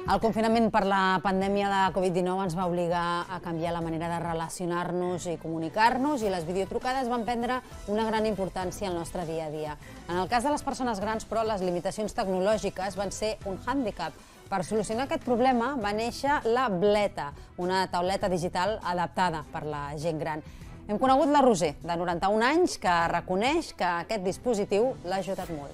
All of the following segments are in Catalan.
El confinament per la pandèmia de Covid-19 ens va obligar a canviar la manera de relacionar-nos i comunicar-nos i les videotrucades van prendre una gran importància al nostre dia a dia. En el cas de les persones grans, però, les limitacions tecnològiques van ser un hàndicap. Per solucionar aquest problema va néixer la Bleta, una tauleta digital adaptada per la gent gran. Hem conegut la Roser, de 91 anys, que reconeix que aquest dispositiu l'ha ajudat molt.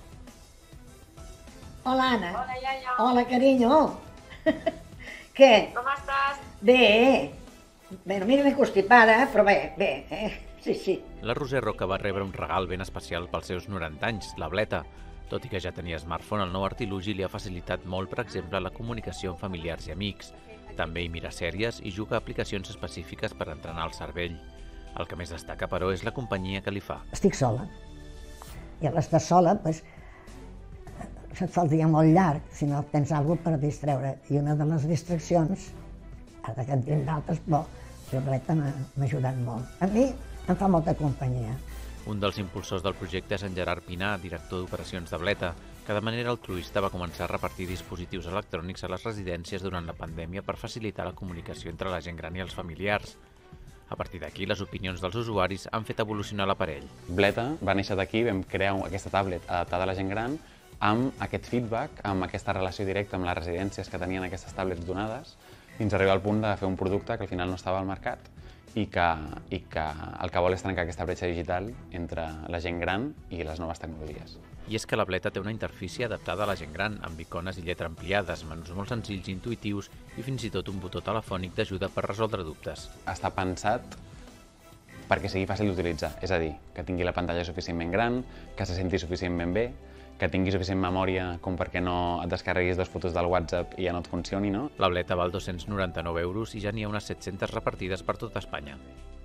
Hola, Anna. Hola, iaia. Hola, cariño. Què? Com estàs? Bé. Bé, una mica constipada, però bé. Sí, sí. La Roser Roca va rebre un regal ben especial pels seus 90 anys, la Bleta. Tot i que ja tenia smartphone, el nou artilugi li ha facilitat molt, per exemple, la comunicació amb familiars i amics. També hi mira sèries i juga a aplicacions específiques per entrenar el cervell. El que més destaca, però, és la companyia que li fa. Estic sola. I a l'estar sola, doncs, se't fa el dia molt llarg, si no tens alguna cosa per distreure. I una de les distraccions, ara que en tinc d'altres, però la Bleta m'ha ajudat molt. A mi em fa molta companyia. Un dels impulsors del projecte és en Gerard Pinar, director d'operacions de Bleta, que de manera altruista va començar a repartir dispositius electrònics a les residències durant la pandèmia per facilitar la comunicació entre la gent gran i els familiars. A partir d'aquí, les opinions dels usuaris han fet evolucionar l'aparell. Bleta va néixer d'aquí, vam crear aquesta tablet adaptada a la gent gran amb aquest feedback, amb aquesta relació directa amb les residències que tenien aquestes tablets donades, fins a arribar al punt de fer un producte que al final no estava al mercat i que el que vol és trencar aquesta bretxa digital entre la gent gran i les noves tecnologies. I és que la Bleta té una interfície adaptada a la gent gran, amb icones i lletra ampliades, menús molt senzills i intuïtius i fins i tot un botó telefònic d'ajuda per resoldre dubtes. Està pensat perquè sigui fàcil d'utilitzar, és a dir, que tingui la pantalla suficientment gran, que se senti suficientment bé, que tingui suficient memòria com perquè no et descarreguis 2 fotos del WhatsApp i ja no et funcioni, no? La Bleta val 299 € i ja n'hi ha unes 700 repartides per tot Espanya.